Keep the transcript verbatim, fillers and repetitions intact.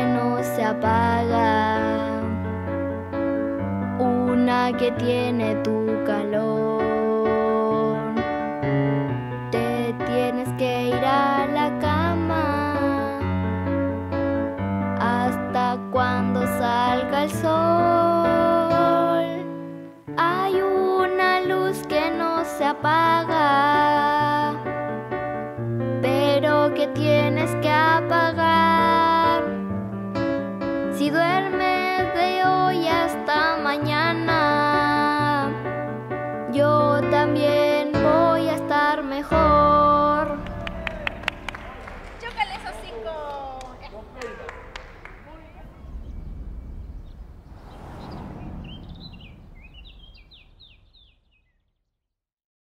que no se apaga, una que tiene tu calor. Te tienes que ir a la cama hasta cuando salga el sol. Hay una luz que no se apaga, pero que tienes que apagar. Si duermes